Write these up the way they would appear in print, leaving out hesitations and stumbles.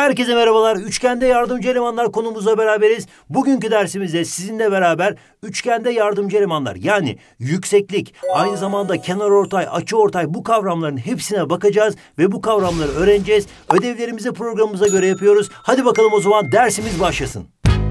Herkese merhabalar. Üçgende yardımcı elemanlar konumuzla beraberiz. Bugünkü dersimizde sizinle beraber üçgende yardımcı elemanlar yani yükseklik, aynı zamanda kenarortay, açıortay bu kavramların hepsine bakacağız ve bu kavramları öğreneceğiz. Ödevlerimizi programımıza göre yapıyoruz. Hadi bakalım o zaman dersimiz başlasın.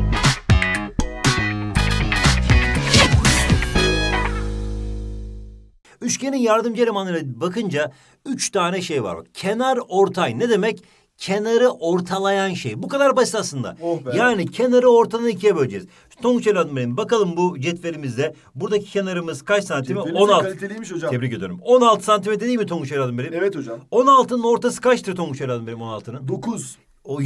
Üçgenin yardımcı elemanlarına bakınca 3 tane şey var. Kenar ortay ne demek? Kenarı ortalayan şey. Bu kadar basit aslında. Oh be. Yani kenarı ortadan ikiye böleceğiz. Tonguç evladım benim. Bakalım bu cetvelimizde buradaki kenarımız kaç santim? 16. Kaliteliymiş hocam. Tebrik ediyorum. 16 santimetre değil mi Tonguç evladım benim? Evet hocam. 16'nın ortası kaçtır Tonguç evladım benim 16'nın? 9. O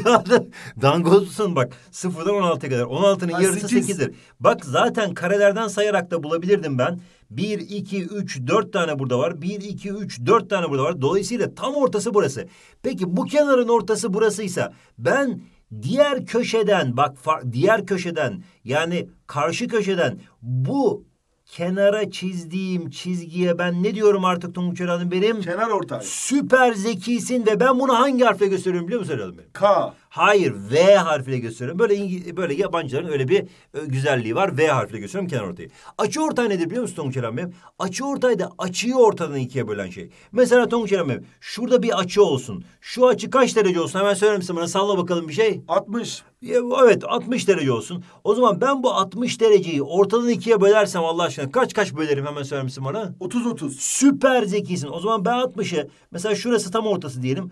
dangozsun bak. 0'dan 16'ya kadar. 16'nın yarısı 8'dir. Bak zaten karelerden sayarak da bulabilirdim ben. 1, 2, 3, 4 tane burada var. 1, 2, 3, 4 tane burada var. Dolayısıyla tam ortası burası. Peki bu kenarın ortası burasıysa ben diğer köşeden diğer köşeden yani karşı köşeden bu kenara çizdiğim çizgiye ben ne diyorum artık Tonguç evladım benim? Kenar ortay. Süper zekisin ve ben bunu hangi harfle gösteriyorum biliyor musun evladım benim? K. Hayır, V harfiyle gösteriyorum. Böyle yabancıların öyle bir güzelliği var. V harfiyle gösteriyorum kenarortayı. Açıortay nedir biliyor musun Tonguç Eren benim? Açıortay da açıyı ortadan ikiye bölen şey. Mesela Tonguç Eren benim, şurada bir açı olsun. Şu açı kaç derece olsun? Hemen söyler misin bana? Salla bakalım bir şey. 60. Evet, 60 derece olsun. O zaman ben bu 60 dereceyi ortadan ikiye bölersem Allah aşkına kaç bölerim hemen söyler misin bana? 30. Süper zekisin. O zaman ben 60'ı mesela şurası tam ortası diyelim.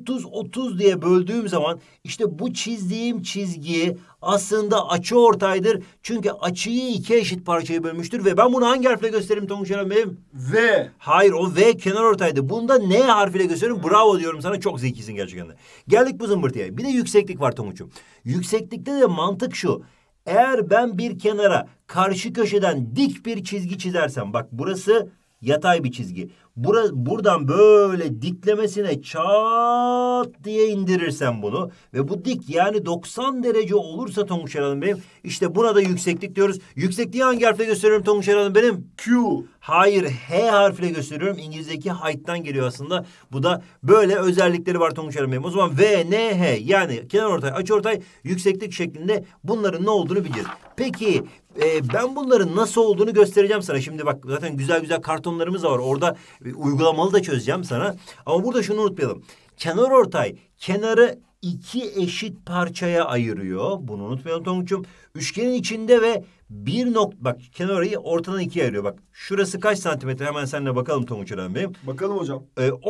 30 diye böldüğüm zaman işte bu çizdiğim çizgi aslında açıortaydır. Çünkü açıyı iki eşit parçaya bölmüştür ve ben bunu hangi harfle göstereyim Tonguç Eren benim? V. Hayır, o V kenarortaydı. Bunda N harfiyle gösteriyorum. Bravo diyorum sana, çok zekisin gerçekten de. Geldik bu zımbırtıya. Bir de yükseklik var Tonguç'um. Yükseklikte de mantık şu. Eğer ben bir kenara karşı köşeden dik bir çizgi çizersem, bak burası yatay bir çizgi. Buradan böyle diklemesine çat diye indirirsem bunu ve bu dik yani 90 derece olursa Tonguç Hanım benim, işte buna da yükseklik diyoruz. Yüksekliği hangi harfle gösteriyorum Tonguç Hanım benim? Q. Hayır, H harfiyle gösteriyorum. İngilizce'deki height'tan geliyor aslında. Bu da böyle özellikleri var Tonguç Hanım benim. O zaman V, N, H yani kenarortay, açıortay, yükseklik şeklinde bunların ne olduğunu bileceğiz. Peki ben bunların nasıl olduğunu göstereceğim sana. Şimdi bak zaten güzel güzel kartonlarımız da var. Orada uygulamalı da çözeceğim sana. Ama burada şunu unutmayalım. Kenarortay kenarı iki eşit parçaya ayırıyor. Bunu unutmayalım Tonguç'um. Üçgenin içinde ve bak kenarı ortadan ikiye ayırıyor. Bak şurası kaç santimetre? Hemen seninle bakalım Tonguç Eren Bey. Bakalım hocam.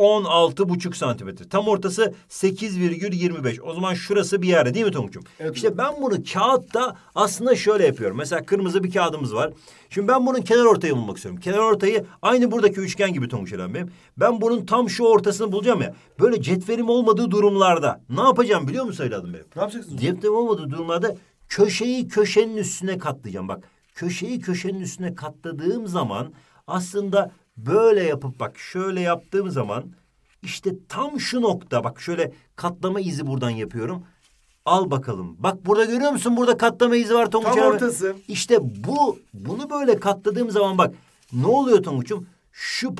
16,5 santimetre. Tam ortası 8,25. O zaman şurası bir yerde değil mi Tonguç'um? Evet. İşte ben bunu kağıtta aslında şöyle yapıyorum. Mesela kırmızı bir kağıdımız var. Şimdi ben bunun kenarortayı bulmak istiyorum. Kenarortayı aynı buradaki üçgen gibi Tonguç Eren Bey. Ben bunun tam şu ortasını bulacağım ya. Böyle cetvelim olmadığı durumlarda ne yapacağım biliyor musun evladım benim? Ne yapacaksın? Cetvelim olmadığı durumlarda köşeyi köşenin üstüne katlayacağım. Bak köşeyi köşenin üstüne katladığım zaman aslında böyle yapıp bak şöyle yaptığım zaman işte tam şu nokta, bak şöyle katlama izi buradan yapıyorum. Al bakalım. Bak burada görüyor musun? Burada katlama izi var Tonguç. Tam ortası. İşte bunu böyle katladığım zaman bak ne oluyor Tonguç'um? Şu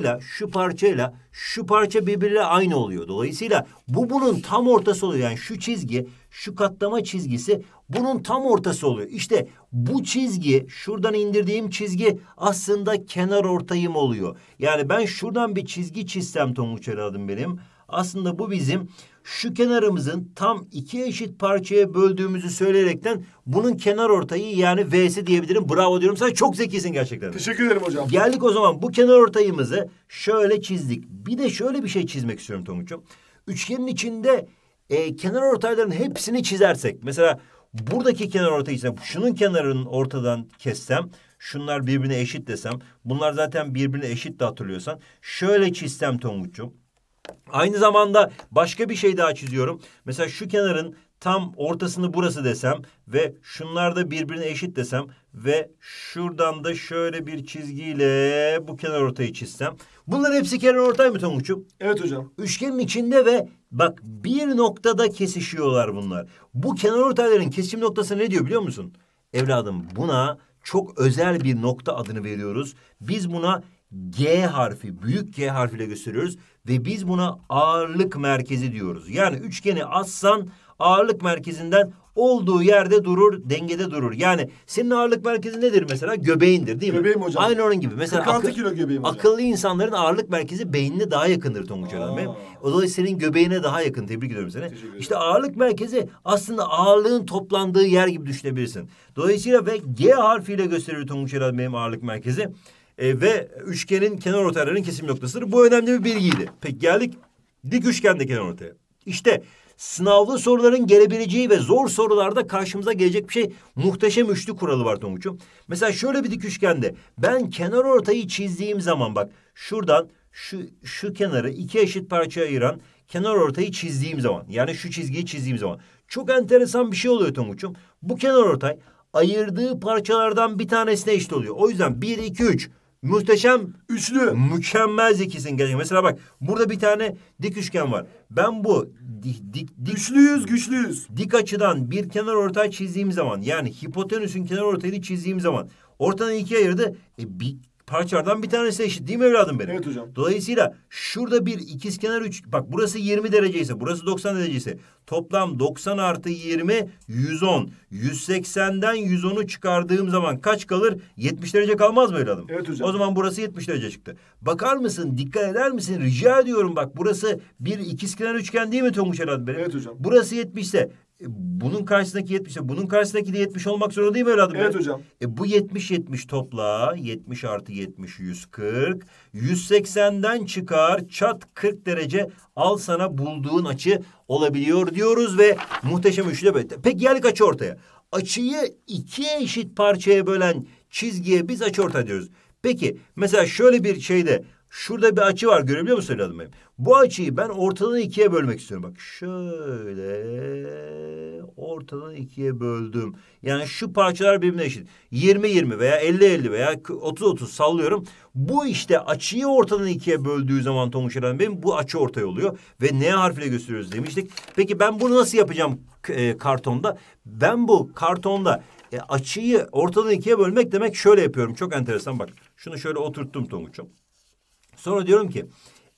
parça birbiriyle aynı oluyor. Dolayısıyla bunun tam ortası oluyor. Yani şu çizgi, şu katlama çizgisi bunun tam ortası oluyor. İşte bu çizgi, şuradan indirdiğim çizgi aslında kenarortayım oluyor. Yani ben şuradan bir çizgi çizsem Tonguç evladım benim. Aslında bu bizim şu kenarımızın tam iki eşit parçaya böldüğümüzü söyleyerekten bunun kenarortayı yani V'si diyebilirim. Bravo diyorum sana, çok zekisin gerçekten. Teşekkür ederim hocam. Geldik o zaman bu kenarortayımızı şöyle çizdik. Bir de şöyle bir şey çizmek istiyorum Tonguç'um. Üçgenin içinde kenarortayların hepsini çizersek. Mesela buradaki kenarortayı şunun kenarının ortadan kessem. Şunlar birbirine eşit desem. Bunlar zaten birbirine eşit de hatırlıyorsan. Şöyle çizsem Tonguç'um. Aynı zamanda başka bir şey daha çiziyorum. Mesela şu kenarın tam ortasını burası desem ve şunlar da birbirine eşit desem ve şuradan da şöyle bir çizgiyle bu kenarortayı çizsem. Bunların hepsi kenarortay mı Tonguç'um? Evet hocam. Üçgenin içinde ve bak bir noktada kesişiyorlar bunlar. Bu kenarortayların kesişim noktası ne diyor biliyor musun? Evladım buna çok özel bir nokta adını veriyoruz. Biz buna G harfi, büyük G harfiyle gösteriyoruz. ve biz buna ağırlık merkezi diyoruz. Yani üçgeni assan ağırlık merkezinden olduğu yerde durur, dengede durur. Yani senin ağırlık merkezi nedir mesela? Göbeğindir değil mi? Göbeğim hocam. Aynı onun gibi. Mesela 46 kilo göbeğim hocam. akıllı insanların ağırlık merkezi beynine daha yakındır Tonguç Adam Bey. O dolayısıyla senin göbeğine daha yakın. Tebrik ediyorum seni. İşte ağırlık merkezi aslında ağırlığın toplandığı yer gibi düşünebilirsin. Dolayısıyla ve G harfiyle gösteriyor Tonguç Adam Bey'in ağırlık merkezi. Ve üçgenin kenarortaylarının kesim noktasıdır. Bu önemli bir bilgiydi. Peki geldik dik üçgende kenarortaya. İşte sınavlı soruların gelebileceği ve zor sorularda karşımıza gelecek bir şey, muhteşem üçlü kuralı var Tonguç'um. Mesela şöyle bir dik üçgende ben kenarortayı çizdiğim zaman bak şuradan şu kenarı iki eşit parçaya ayıran kenarortayı çizdiğim zaman, yani şu çizgiyi çizdiğim zaman çok enteresan bir şey oluyor Tonguç'um. Bu kenarortay ayırdığı parçalardan bir tanesine eşit oluyor. O yüzden 1, 2, 3 muhteşem Üçlü. mükemmel zekisin gerçekten. Mesela bak burada bir tane dik üçgen var. Ben bu Güçlüyüz, güçlüyüz. dik açıdan bir kenarortay çizdiğim zaman, yani hipotenüsün kenarortayını çizdiğim zaman ortadan ikiye ayırdı. Bir parçalardan bir tanesi eşit değil mi evladım benim? Evet hocam. Dolayısıyla şurada bir ikizkenar bak burası 20 derece ise burası 90 derece ise toplam 90 artı 20 110. 180'den 110'u çıkardığım zaman kaç kalır? 70 derece kalmaz mı evladım? Evet hocam. O zaman burası 70 derece çıktı. Bakar mısın? Dikkat eder misin? Rica ediyorum bak burası bir ikizkenar üçgen değil mi Tonguç evladım benim? Evet hocam. Burası 70 ise bunun karşısındaki 70 ise bunun karşısındaki de 70 olmak zorunda değil mi evladım? Evet benim? hocam. Bu 70 topla. 70 artı 70 140. 180'den çıkar çat 40 derece al sana bulduğun açı olabiliyor diyoruz ve muhteşem üçlü böyle. Peki geldik açıortaya. Açıyı ikiye eşit parçaya bölen çizgiye biz açıortay diyoruz. Peki mesela şöyle bir şeyde şurada bir açı var görebiliyor musun evladım benim? Bu açıyı ben ortadan ikiye bölmek istiyorum. Bak şöyle ortadan ikiye böldüm. Yani şu parçalar birbirine eşit. 20-20 veya 50-50 veya 30-30 sallıyorum. Bu işte açıyı ortadan ikiye böldüğü zaman Tonguç evladım benim bu açıortay oluyor. Ve N harfiyle gösteriyoruz demiştik. Peki ben bunu nasıl yapacağım kartonda? Ben bu kartonda açıyı ortadan ikiye bölmek demek şöyle yapıyorum. Çok enteresan bak. Şunu şöyle oturttum Tonguç'um. Sonra diyorum ki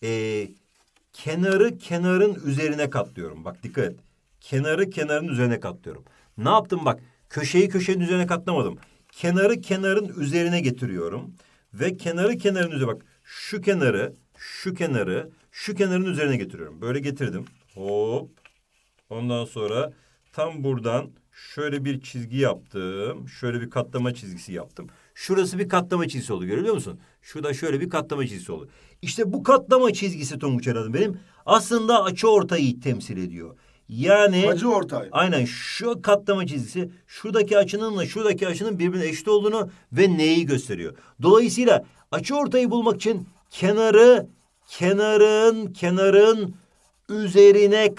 kenarı kenarın üzerine katlıyorum. Bak dikkat et. Kenarı kenarın üzerine katlıyorum. Ne yaptım bak? Köşeyi köşenin üzerine katlamadım. Kenarı kenarın üzerine getiriyorum. Ve kenarı kenarın üzerine bak. Şu kenarı, şu kenarı, şu kenarın üzerine getiriyorum. Böyle getirdim. Hop. Ondan sonra tam buradan şöyle bir çizgi yaptım. Şöyle bir katlama çizgisi yaptım. Şurası bir katlama çizgisi oldu görüyor musun? Şurada şöyle bir katlama çizgisi oldu. İşte bu katlama çizgisi Tonguç evladım benim aslında açıortayı temsil ediyor. Yani Açıortay. aynen şu katlama çizgisi şuradaki açınınla şuradaki açının birbirine eşit olduğunu ve neyi gösteriyor. Dolayısıyla açıortayı bulmak için kenarın üzerine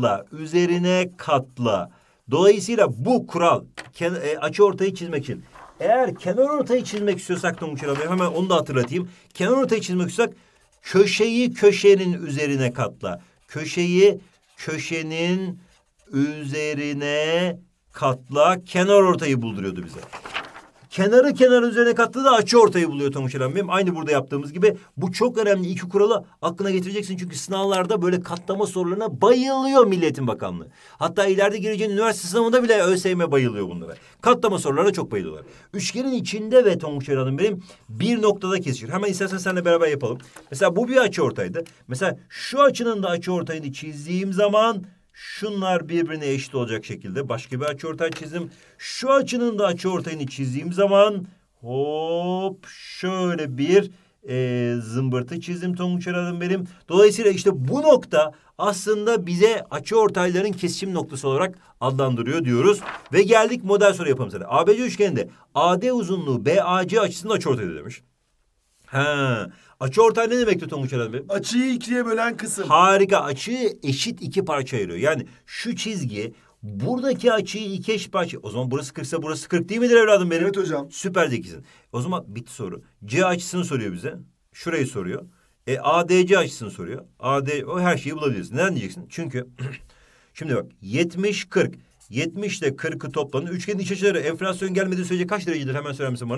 katla. Dolayısıyla bu kural açıortayı çizmek için. Eğer kenarortayı çizmek istiyorsak Tonguç abi hemen onu da hatırlatayım. Kenarortayı çizmek istiyorsak köşeyi köşenin üzerine katla. Köşeyi köşenin üzerine katla. Kenarortayı bulduruyordu bize. Kenarı kenarın üzerine kattığı da açıortayı buluyor Tonguç Eren benim. Aynı burada yaptığımız gibi. Bu çok önemli iki kuralı aklına getireceksin. Çünkü sınavlarda böyle katlama sorularına bayılıyor Milliyetin Bakanlığı. Hatta ileride gireceğin üniversite sınavında bile ÖSYM bayılıyor bunlara. Katlama sorularına çok bayılıyorlar. Üçgenin içinde ve Tonguç Eren'im benim bir noktada kesişir. Hemen istersen seninle beraber yapalım. Mesela bu bir açıortaydı. Mesela şu açının da açıortayını çizdiğim zaman şunlar birbirine eşit olacak şekilde başka bir açıortay çizdim. Şu açının da açıortayını çizdiğim zaman hop şöyle bir zımbırtı çizdim Tonguç Eren'im benim. Dolayısıyla işte bu nokta aslında bize açıortayların kesişim noktası olarak adlandırıyor diyoruz. Ve geldik model soru yapalım sana. ABC üçgeninde AD uzunluğu BAC açısının açıortayı demiş. Açıortay ne demekti Tonguç Eren Bey? Açıyı ikiye bölen kısım. Harika. Açıyı eşit iki parça ayırıyor. Yani şu çizgi buradaki açıyı iki eşit parça. O zaman burası 40 ise burası 40 değil midir evladım benim? Evet hocam. Süper zekisin. O zaman bitti soru. C açısını soruyor bize. Şurayı soruyor. ADC açısını soruyor. O her şeyi bulabiliriz. Neden diyeceksin? Çünkü şimdi bak 70 40. 70 ile 40'ı toplanın. Üçgenin iç açıları enflasyon gelmediği sürece kaç derecedir? Hemen söyler misin bana?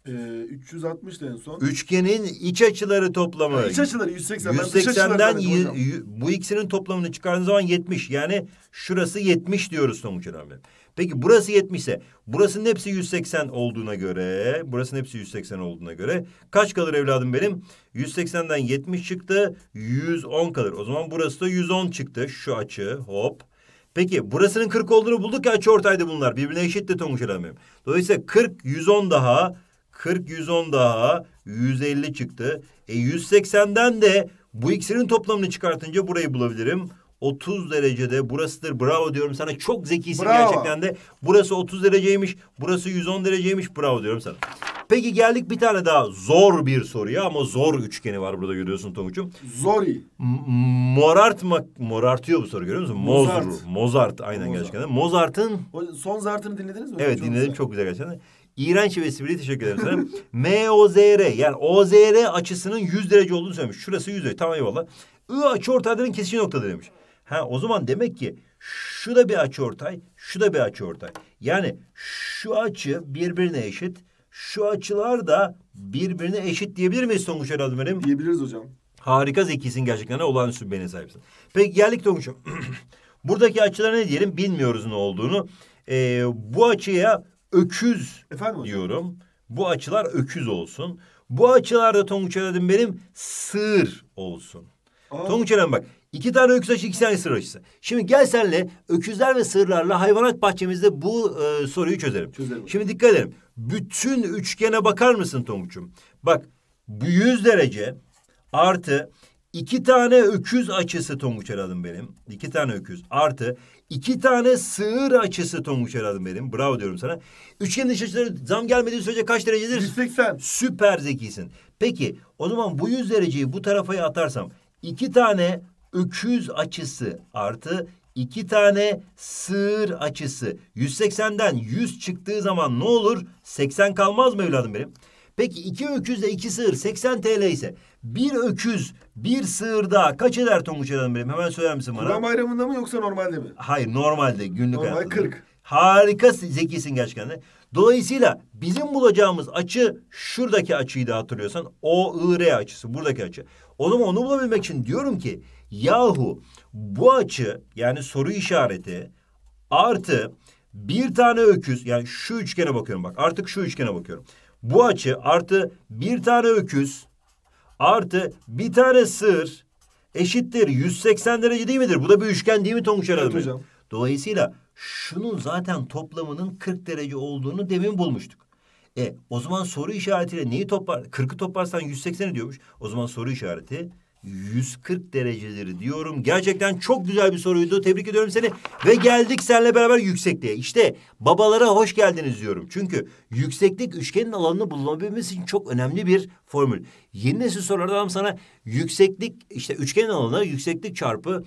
360 en son. Üçgenin iç açıları toplamı. İç açıları 180. Ben dış açıları 180'den zannettim hocam. bu ikisinin toplamını çıkardığın zaman 70. Yani şurası 70 diyoruz Tonguç abi. Peki burası 70 ise burasının hepsi 180 olduğuna göre, burasının hepsi 180 olduğuna göre kaç kalır evladım benim? 180'den 70 çıktı, 110 kalır. O zaman burası da 110 çıktı şu açı, hop. Peki burasının 40 olduğunu bulduk ya, açıortaydı bunlar. Birbirine eşitti Tonguç abi. Dolayısıyla 40 110 daha, 40 110 daha 150 çıktı. 180'den de bu ikisinin toplamını çıkartınca burayı bulabilirim. 30 derecede burasıdır. Bravo diyorum sana. Çok zekisin gerçekten de. Burası 30 dereceymiş. Burası 110 dereceymiş. Bravo diyorum sana. Peki geldik bir tane daha zor bir soruya, ama zor üçgeni var burada, görüyorsun Tonguç'um. Zori. Morartıyor bu soru, görüyor musun? Mozart aynen gerçekten. Mozart'ın... Son zartını dinlediniz mi? Evet, dinledim, çok güzel gerçekten. İğrenç bir espri, teşekkür ederim sana. MOZR, yani OZR açısının 100 derece olduğunu söylemiş. Şurası 100 derece, tamam eyvallah. I açıortayların kesişim noktaları demiş. O zaman demek ki şu da bir açıortay, şu da bir açıortay. Yani şu açı birbirine eşit, şu açılar da birbirine eşit diyebilir miyiz Tonguç evladım benim? Diyebiliriz hocam. Harika zekisin gerçekten, olağanüstü bir beyne sahipsin. Peki geldik Tonguç'um. Buradaki açılara ne diyelim, bilmiyoruz ne olduğunu. Bu açıya öküz diyorum. Bu açılar öküz olsun. Bu açılarda Tonguç evladım benim sığır olsun. Tonguç evladım bak. 2 tane öküz açısı, 2 tane sığır açısı. Şimdi gel senle öküzler ve sığırlarla hayvanat bahçemizde bu soruyu çözelim. Şimdi dikkat edelim. Bütün üçgene bakar mısın Tonguç'um? Bak, bu 100 derece artı 2 tane öküz açısı Tonguç evladım benim. 2 tane öküz artı 2 tane sığır açısı Tonguç evladım benim. Bravo diyorum sana. Üçgenin iç açıları zam gelmediği sürece kaç derecedir? 180. Süper zekisin. Peki o zaman bu 100 dereceyi bu tarafa atarsam 2 tane öküz açısı artı 2 tane sığır açısı. 180'den 100 çıktığı zaman ne olur? 80 kalmaz mı evladım benim? Peki 2 öküzle 2 sığır 80 TL ise bir öküz bir sığır daha kaç eder Tonguç evladım benim? Hemen söyler misin bana? Kurban Bayramı'nda mı yoksa normalde mi? Hayır, normalde, günlük hayatta. Normal 40. Harika zekisin gerçekten de. Dolayısıyla bizim bulacağımız açı şuradaki açıyı da hatırlıyorsan OIR açısı, buradaki açı. Onu bulabilmek için diyorum ki yahu bu açı, yani soru işareti artı bir tane öküz, yani şu üçgene bakıyorum bak, artık şu üçgene bakıyorum. Bu açı artı bir tane öküz artı bir tane sığır eşittir 180 derece değil midir? Bu da bir üçgen değil mi Tonguç Evet evladım? hocam. Dolayısıyla şunun zaten toplamının 40 derece olduğunu demin bulmuştuk. O zaman soru işaretiyle neyi toplar? 40'ı toplarsan 180 ediyormuş. O zaman soru işareti 140 dereceleri diyorum. Gerçekten çok güzel bir soruydu. Tebrik ediyorum seni. Ve geldik seninle beraber yüksekliğe. İşte babalara hoş geldiniz diyorum. Çünkü yükseklik üçgenin alanını bulabilmesi için çok önemli bir formül. Yeni nesil sorularda sana yükseklik, işte üçgenin alanı yükseklik çarpı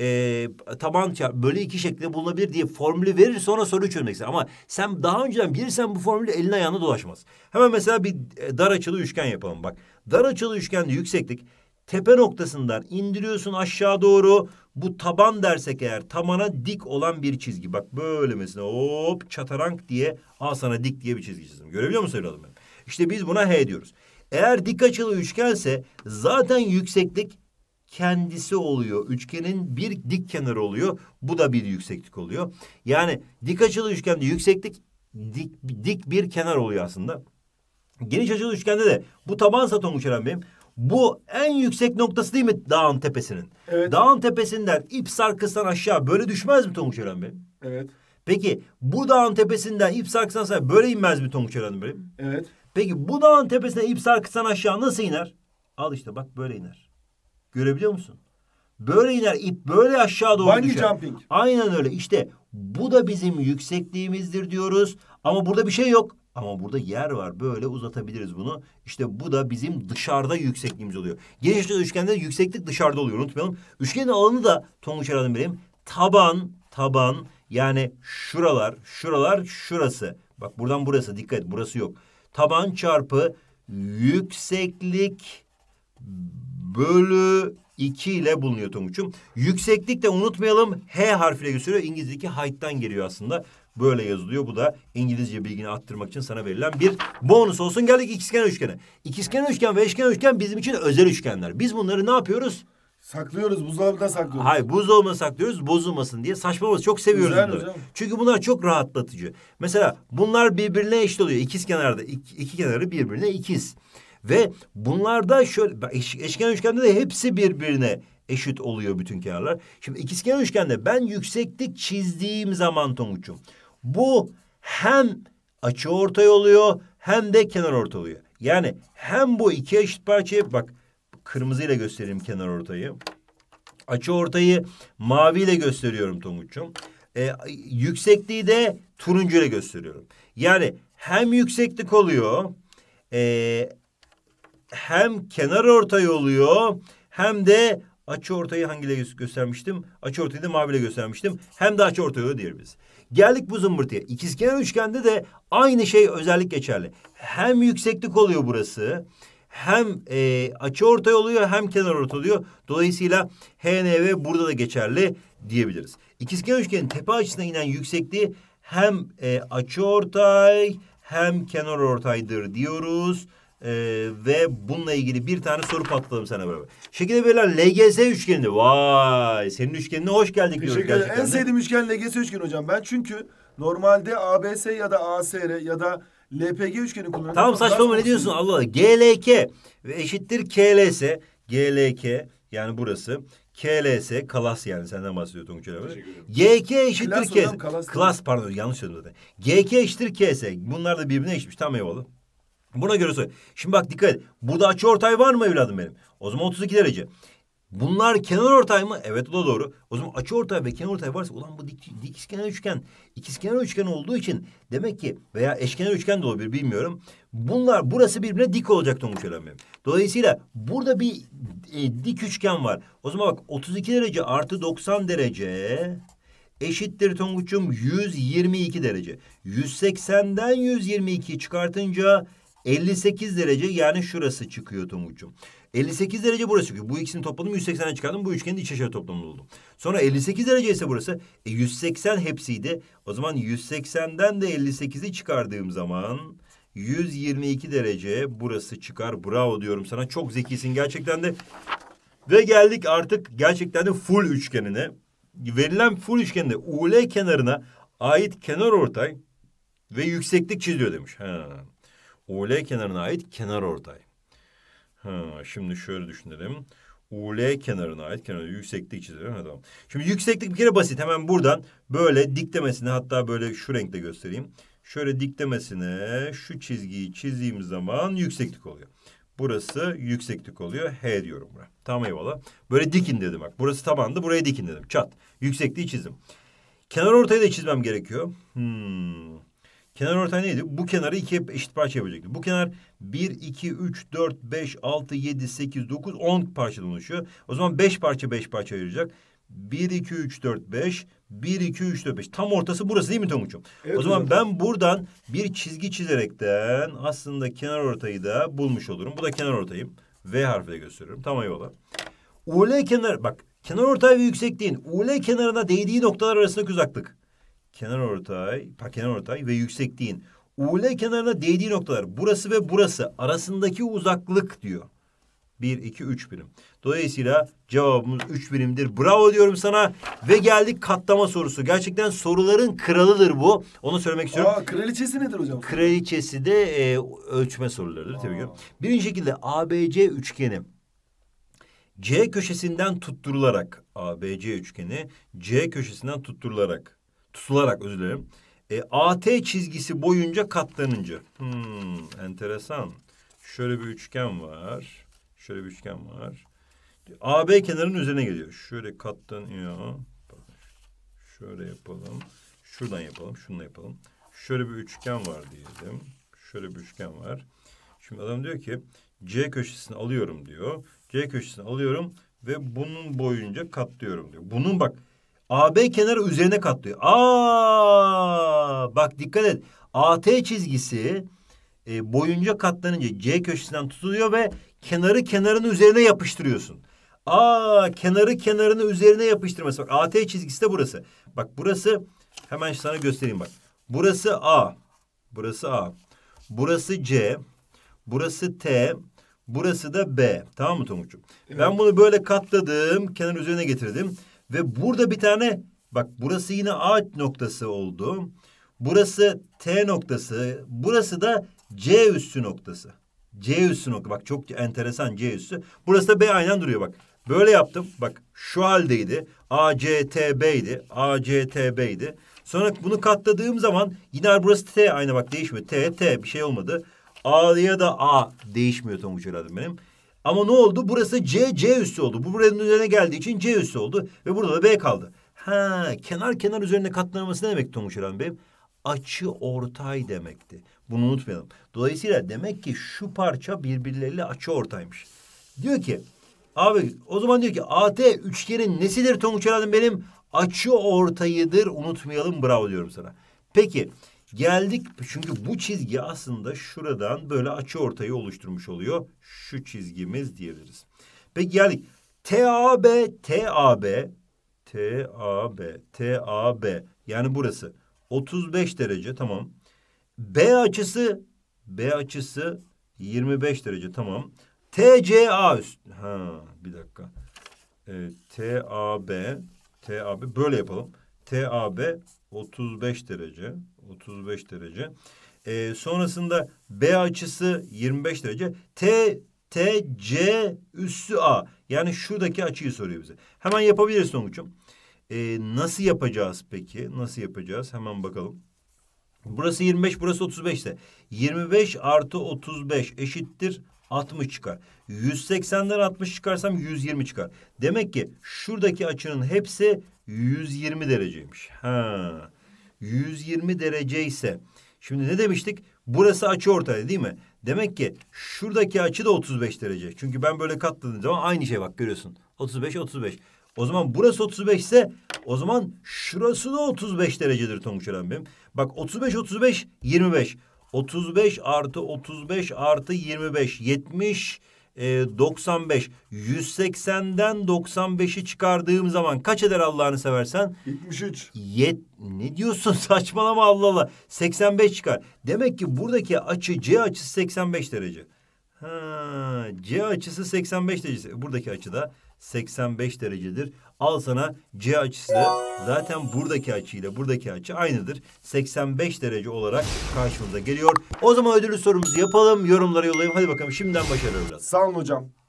taban çarpı bölü 2 şeklinde bulunabilir diye formülü verir, sonra soruyu çözmek ister. Ama sen daha önceden bilirsen bu formülü elin ayağına dolaşmaz. Hemen mesela bir dar açılı üçgen yapalım. Bak, dar açılı üçgende yükseklik tepe noktasından indiriyorsun aşağı doğru. Bu taban dersek eğer, tabana dik olan bir çizgi. Bak böyle mesela hop çatarank diye al sana dik diye bir çizgi çizdim. Görebiliyor musun evladım benim? İşte biz buna H diyoruz. Eğer dik açılı üçgense zaten yükseklik kendisi oluyor. Üçgenin bir dik kenarı oluyor. Bu da bir yükseklik oluyor. Yani dik açılı üçgende yükseklik dik bir kenar oluyor aslında. Geniş açılı üçgende de bu tabansa Tonguç Eren benim. Bu en yüksek noktası değil mi dağın tepesinin? Evet. Dağın tepesinden ip sarkısından aşağı böyle düşmez mi Tonguç Eren benim? Evet. Peki bu dağın tepesinden ip sarkısından aşağı böyle inmez mi Tonguç Eren benim? Evet. Peki bu dağın tepesinden ip sarkısından aşağı nasıl iner? Al işte bak, böyle iner. Görebiliyor musun? Böyle iner, ip böyle aşağı doğru Bungee düşer. jumping. Aynen öyle. İşte bu da bizim yüksekliğimizdir diyoruz. Ama burada bir şey yok. Ama burada yer var. Böyle uzatabiliriz bunu. İşte bu da bizim dışarıda yüksekliğimiz oluyor. Geniş açılı üçgende yükseklik dışarıda oluyor. Unutmayalım. Üçgenin alanı da Tonguç Erhan'ın benim. Taban yani şuralar, şurası. Bak buradan burası, dikkat et, burası yok. Taban çarpı yükseklik bölü 2 ile bulunuyor Tonguç'um. Yükseklik de unutmayalım H harfiyle gösteriyor. İngilizce'deki height'tan geliyor aslında. Böyle yazılıyor. Bu da İngilizce bilgini arttırmak için sana verilen bir bonus olsun. Geldik ikizkenar üçgene. İkizkenar üçgen ve eşkenar üçgen bizim için özel üçgenler. Biz bunları ne yapıyoruz? Saklıyoruz. Buzdolabında saklıyoruz. Hayır, buzdolabına saklıyoruz bozulmasın diye. Saçmalaması çok seviyoruz Güzel bunları. hocam. Çünkü bunlar çok rahatlatıcı. Mesela bunlar birbirine eşit oluyor. İkiz kenarda iki kenarı birbirine ikiz. Ve bunlarda şöyle eşkenar üçgende de hepsi birbirine eşit oluyor bütün kenarlar. Şimdi ikizkenar üçgende ben yükseklik çizdiğim zaman Tonguç'um bu hem açıortay oluyor hem de kenarortay oluyor. Yani hem bu iki eşit parçaya bak kırmızıyla göstereyim kenarortayı. Açıortayı maviyle gösteriyorum Tonguç'um. Yüksekliği de turuncuyla gösteriyorum. Yani hem yükseklik oluyor, hem kenarortay oluyor, hem de açıortayı hangiyle göstermiştim? Açıortayı da maviyle göstermiştim. Hem de açıortay oluyor diyebiliriz. Geldik bu zımbırtıya. İkizkenar üçgende de aynı şey özellik geçerli. Hem yükseklik oluyor burası. Hem açıortay oluyor hem kenarortay oluyor. Dolayısıyla HNV burada da geçerli diyebiliriz. İkizkenar üçgenin tepe açısına inen yüksekliği hem açıortay hem kenarortaydır diyoruz. Ve bununla ilgili bir tane soru patladım sana beraber. Şekilde verilen LGS üçgeni. Vay, senin üçgenine hoş geldik diyoruz Teşekkür ederim. En gerçekten de. sevdiğim üçgen LGS üçgeni hocam. Ben çünkü normalde ABS ya da ASR ya da LPG üçgeni kullanıyorum. Tamam saçmalama ne diyorsun Allah Allah. GLK ve eşittir KLS. GLK yani burası. KLS, kalas yani senden bahsediyor Tonguç abi. GK eşittir Klas KS. hocam, kalas Klas pardon yanlış söyledim zaten. GK eşittir KS. Bunlar da birbirine eşitmiş. Tamam eyvallah. Buna göre söyle. Şimdi bak dikkat et. Burada açıortay var mı evladım benim? O zaman 32 derece. Bunlar kenarortay mı? Evet o da doğru. O zaman açıortay ve kenarortay varsa ulan bu ikizkenar üçgen, ikizkenar üçgen olduğu için demek ki veya eşkenar üçgen de olabilir bilmiyorum. Bunlar burası birbirine dik olacak Tonguç Öğren benim. Dolayısıyla burada bir dik üçgen var. O zaman bak 32 derece artı 90 derece eşittir Tonguç'um 122 derece. 180'den 122 çıkartınca 58 derece yani şurası çıkıyor Tonguç'um. 58 derece burası çıkıyor. Bu ikisini topladım 180'e çıkardım. Bu üçgenin iç açı toplamını buldum. Sonra 58 derece ise burası. 180 hepsiydi. O zaman 180'den de 58'i çıkardığım zaman 122 derece burası çıkar. Bravo diyorum sana. Çok zekisin gerçekten de. Ve geldik artık gerçekten de full üçgenine. Verilen full üçgende UL kenarına ait kenarortay ve yükseklik çiziyor demiş. UL kenarına ait kenarortay. Şimdi şöyle düşünelim. UL kenarına ait yükseklik çiziyor. Tamam. Şimdi yükseklik bir kere basit. Hemen buradan böyle diklemesine hatta böyle şu renkte göstereyim. Şöyle diklemesine şu çizgiyi çizdiğim zaman yükseklik oluyor. Burası yükseklik oluyor. H diyorum buraya. Tamam eyvallah. Böyle dikin dedim bak. Burası tabandı. Buraya dikin dedim. Çat. Yüksekliği çizdim. Kenarortayı da çizmem gerekiyor. Kenarortay neydi? Bu kenarı ikiye eşit parça yapacaktı. Bu kenar 1, 2, 3, 4, 5, 6, 7, 8, 9, 10 parçadan oluşuyor. O zaman 5 parça ayıracak. 1, 2, 3, 4, 5. 1, 2, 3, 4, 5. Tam ortası burası değil mi Tonguç'um? Evet, o zaman hocam. ben buradan bir çizgi çizerekten aslında kenarortayı da bulmuş olurum. Bu da kenarortayım. V harfiyle gösteriyorum. Tamam eyvallah. UL kenar bak kenarortay ve yüksekliğin UL kenarına değdiği noktalar arasındaki uzaklık. Kenarortay ve yüksekliğin UL kenarına değdiği noktalar burası ve burası arasındaki uzaklık diyor. 1, 2, 3 birim. Dolayısıyla cevabımız 3 birimdir. Bravo diyorum sana. Ve geldik katlama sorusu. Gerçekten soruların kralıdır bu. Onu söylemek istiyorum. Kraliçesi nedir hocam? Kraliçesi de ölçme sorularıdır tabii ki. Birinci şekilde ABC üçgeni. C köşesinden tutturularak ABC üçgeni C köşesinden tutularak özür dilerim. AT çizgisi boyunca katlanınca. Enteresan. Şöyle bir üçgen var. AB kenarının üzerine geliyor. Şöyle katlanıyor. Şöyle yapalım. Şuradan yapalım. Şununla yapalım. Şöyle bir üçgen var diyelim. Şöyle bir üçgen var. Şimdi adam diyor ki C köşesini alıyorum diyor. C köşesini alıyorum ve bunun boyunca katlıyorum diyor. Bunun bak AB kenarı üzerine katlıyor. Bak dikkat et. AT çizgisi boyunca katlanınca C köşesinden tutuluyor ve kenarın üzerine yapıştırıyorsun. Kenarı kenarını üzerine yapıştırması. Bak AT çizgisi de burası. Bak burası, hemen sana göstereyim bak. Burası A. Burası A. Burası C. Burası T. Burası da B. Tamam mı Tonguç'um? Evet. Ben bunu böyle katladım. Kenar üzerine getirdim. Ve burada bir tane, bak burası yine A noktası oldu. Burası T noktası. Burası da C üssü noktası. C üssü nokta. Bak çok enteresan, C üssü. Burası da B, aynen duruyor bak. Böyle yaptım. Bak şu haldeydi. ACTB'ydi. ACTB'ydi. Sonra bunu katladığım zaman yine burası T, aynı bak değişmiyor. T bir şey olmadı. A'ya da A değişmiyor Tonguç evladım benim. Ama ne oldu? Burası C üssü oldu. Bu buranın üzerine geldiği için C üssü oldu. Ve burada da B kaldı. Kenar kenar üzerine katlanması ne demek Tonguç evladım benim? Açı ortay demekti. Bunu unutmayalım. Dolayısıyla demek ki şu parça birbirleriyle açı ortaymış. Diyor ki abi, o zaman diyor ki AT üçgenin nesidir Tonguç evladım benim? Açı ortayıdır, unutmayalım, bravo diyorum sana. Peki geldik, çünkü bu çizgi aslında şuradan böyle açı ortayı oluşturmuş oluyor. Şu çizgimiz diyebiliriz. Peki geldik. TAB yani burası 35 derece, tamam. B açısı 25 derece, tamam. TCA üst. Bir dakika. TAB böyle yapalım. TAB 35 derece. Sonrasında B açısı 25 derece. TC üssü A. Yani şuradaki açıyı soruyor bize. Hemen yapabiliriz Tonguç'um. Nasıl yapacağız peki? Nasıl yapacağız? Hemen bakalım. Burası 25, burası 35 ise 25 artı 35 eşittir 60 çıkar. 180'den 60 çıkarsam 120 çıkar. Demek ki şuradaki açının hepsi 120 dereceymiş. 120 derece ise şimdi ne demiştik? Burası açıortay değil mi? Demek ki şuradaki açı da 35 derece. Çünkü ben böyle katladığım zaman aynı şey, bak görüyorsun. 35. O zaman burası 35 ise o zaman şurası da 35 derecedir Tonguç Eren benim. Bak 35 25. 35 artı 35 artı 25 70 95. 180'den 95'i çıkardığım zaman kaç eder Allah'ını seversen? 73. Ne diyorsun, saçmalama, Allah Allah. 85 çıkar. Demek ki buradaki açı, C açısı 85 derece. C açısı 85 derece. Buradaki açı da 85 derecedir. Al sana C açısı, zaten buradaki açıyla buradaki açı aynıdır. 85 derece olarak karşımıza geliyor. O zaman ödüllü sorumuzu yapalım. Yorumlara yollayayım. Hadi bakalım, şimdiden başarılar. Sağ olun hocam.